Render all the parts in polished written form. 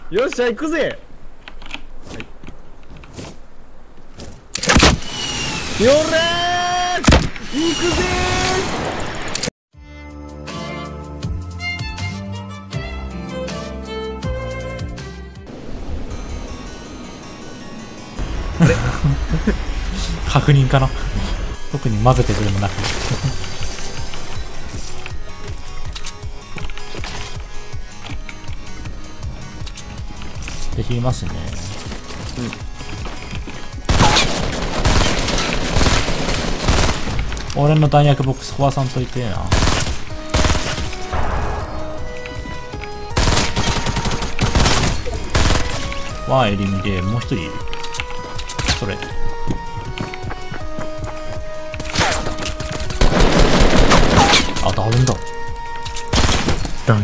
よっしゃ行くぜ。はい、よれー行くぜー。確認かな。特に混ぜてくるもなく。できますね。俺の弾薬ボックス壊さんといてえな。ワンエリミでもう一人いる。それあ、ダウンだ。 何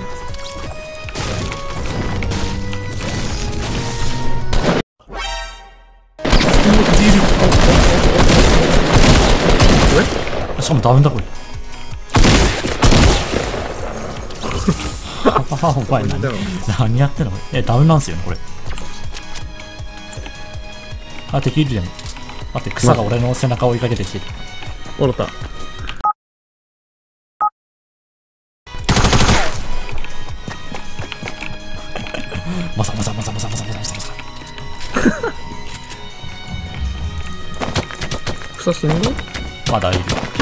しかもダウンだこれ。お前何やってんのこれ。ダウンなんすよねこれ。あ、敵いるじゃん。待って、草が俺の背中を追いかけてきてる。 おろた。 まさまさまさまさまさまさまさまさ。 草死んだ？ まだいる。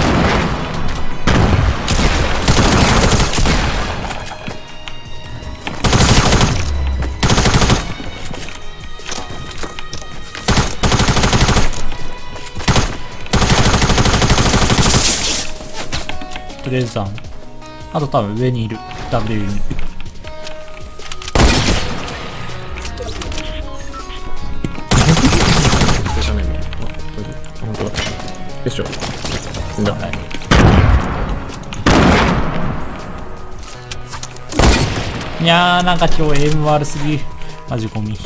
とりあえずさん、あと多分上にいる。W に。 本当だ。でしょ。死んだ。 はい、いやー、なんか今日エイム悪すぎ。マジゴミ。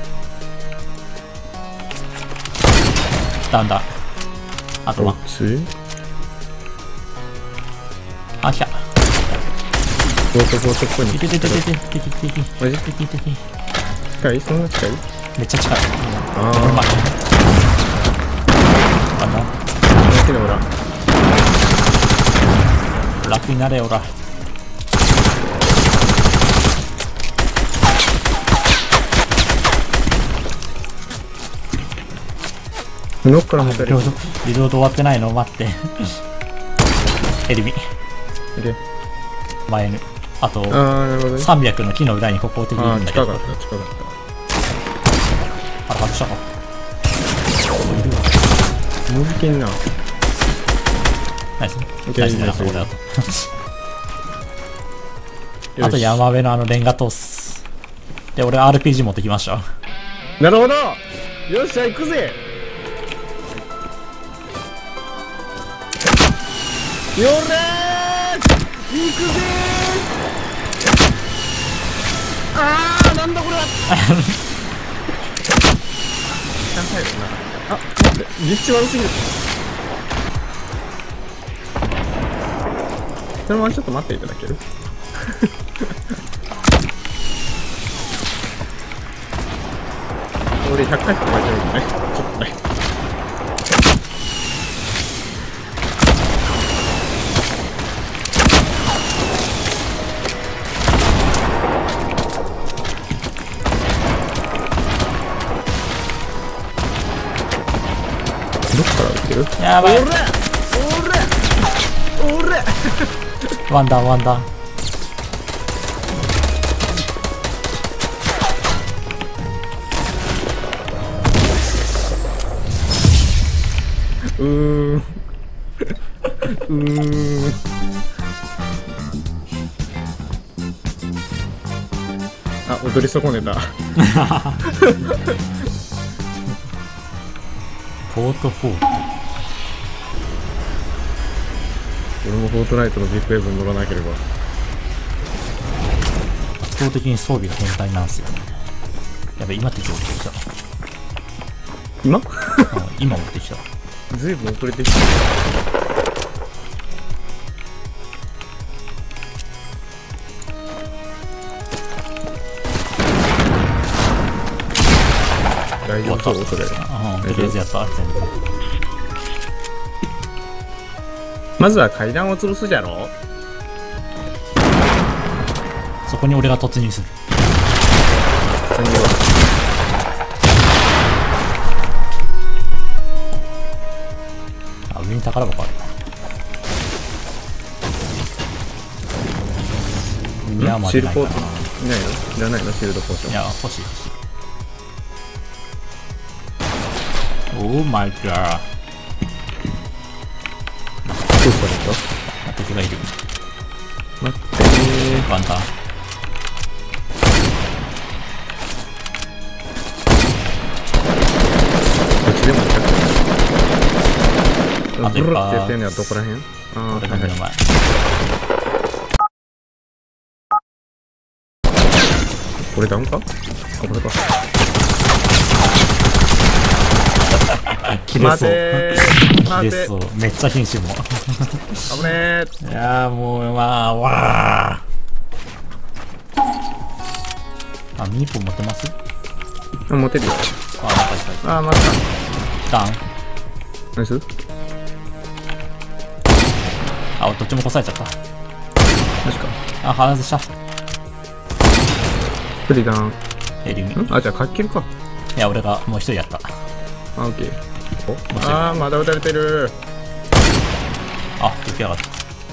なんだ。あとは。あ、来た。 ボートっぽいの。 敵。 マジ？ 敵。 近い？そんな近い？ めっちゃ近い。 あうまい。あの、 好きなオラ。 楽になれよ、オラ。 どっからもたれる？ リロード終わってないの待って。エリミ。前に。あと、300の木の裏にここを敵いるんだけど。 近かった。 あれ、外したか。 無事件な。 ナイス。ナイスだな、これだと。あと山辺のレンガ通す。で、俺 RPG 持ってきました。 なるほど。よっしゃ、行くぜ。よれー行くぜー。あー、なんだこれは。あ、待って、実地悪すぎる。そのままちょっと待っていただける？俺100回とか間違えてね。ちょっとね。どっから撃ってる？ やばい。 おれワンダン。 あ、踊り損ねた。 ポート4。 俺もフォートナイトのビッグウェブに乗らなければ。 圧倒的に装備が変態なんすよね。やべ、今敵持ってきた。 今？ 今持ってきた。 ずいぶん遅れてきた。 大丈夫そうそれ。 うん、とりあえずやった全部。 まずは階段を潰すじゃろ。 そこに俺が突入する。あ、上に宝箱ある。いや、まシだないかな。 ールポートいないの？いらないの？シールドポーション。 いや、欲しい欲しい。オーマイガー。 どうしたんだ？ 敵がいる。 待ってワンタン。 どっちでもいいか。 あといっぱいブルってやってんのはどこらへん？ああ、 俺の目の前。 これダウンか？あ、これか。 切れそう。 待てー切れそう。めっちゃ瀕死も。 危ねー。 いやーもう、まあ、わー。あ、ミーポン持ってます？ あ、持てるよ。 あ、なんかいっぱい。 あ、待っダウン。 た。ナイス。 あ、どっちもこされちゃった。 マジか。 あ、外した。 プリダウン。 エリミ。 あ、じゃあ、かっけるか。 いや、俺がもう一人やった。 あ、オッケー。あー、まだ撃たれてる。 あ、出来上がった。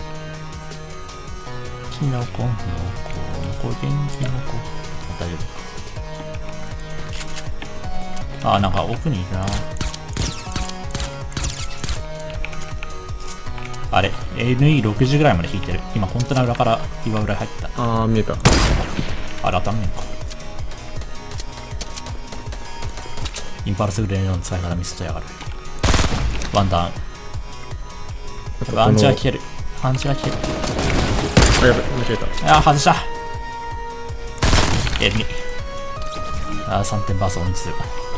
キノコ、元気の子。大丈夫か。あ、なんか奥にいるな。あれ、NE60 ぐらいまで引いてる。今、コンテナ裏から岩裏入った。 あー、見えた。 あれ当たんねんか。インパルスグレードの使い方ミスとやがる。ワンダウン。アンチが消える。アンチが消える。 あ、やべ、間違えた。 あ、外した。エリ。あ、3点バースを2する。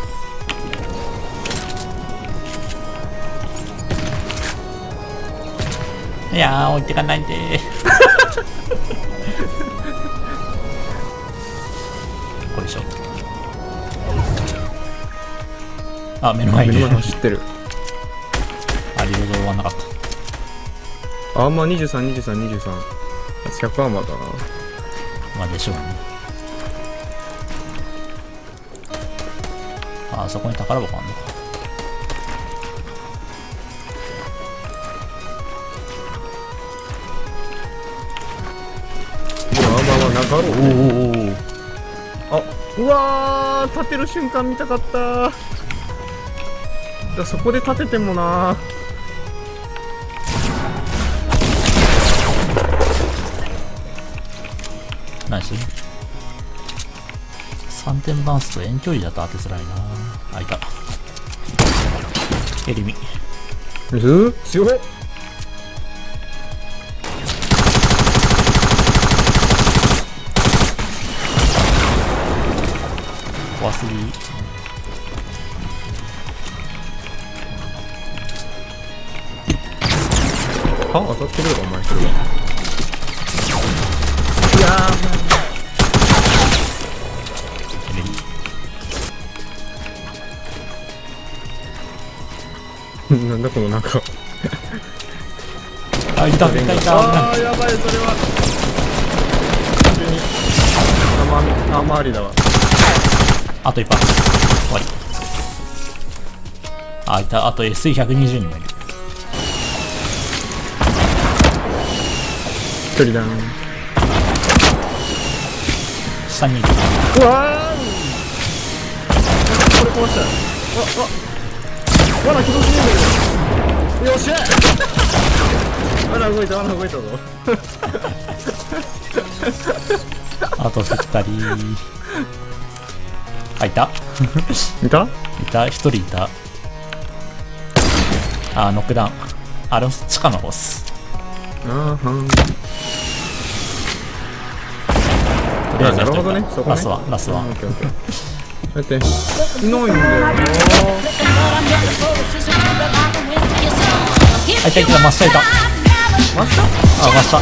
いやー、置いてかないでー。これでしょ。あ、目の前にいる。 走ってる。 あ、リロード終わんなかった。 あんま23、23、23。100アーマーだな。 まあでしょうね。あ、そこに宝箱あんのか。 アーマーはなかろう。 おお。 あ、うわー、立てる瞬間見たかったー。そこで立ててもな。 ナイス。3点バンスと遠距離だと当てづらいな。あ、いた。エリミ。 強っ。 怖すぎ。 あ、当たってるよ、お前それは。いやー、なんだこの中。 あ、いたいたいた。 あー、やばい、それは。単純に周りだわ。 あと一発。終わり。あ、いた。あと SE120 にもいる。 一人ダウン。 下にいる。 うわー、これ壊した。罠起動しねえんだよ。よっしゃ。罠動いた、罠動いたぞ。 あと2人。あ、いた。 いた？ いた。1人いた。あ、ノックダウン。あれ、地下の方っす。 あーはん。 とりあえずなるほどね、そこね。 ラスワン、ラスワン。 オッケーオッケー。だっていないんだよな。 あ、いたいた、真下いた。 真下？ あ、真下。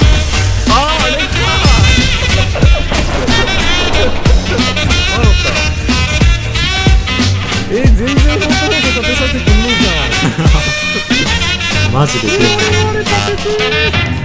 あー、レッツゴー。 マジで出る。